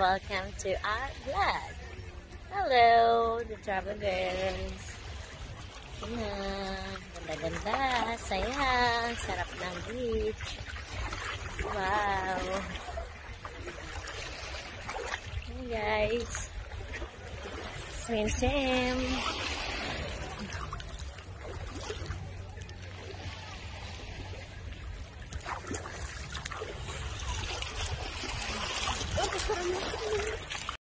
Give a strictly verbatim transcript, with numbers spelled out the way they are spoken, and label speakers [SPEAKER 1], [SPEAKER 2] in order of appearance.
[SPEAKER 1] welcome to our vlog. Hello, the travelers. Ayan, ganda-ganda, saya, sarap ng beach. Wow. Hey guys, swim swim.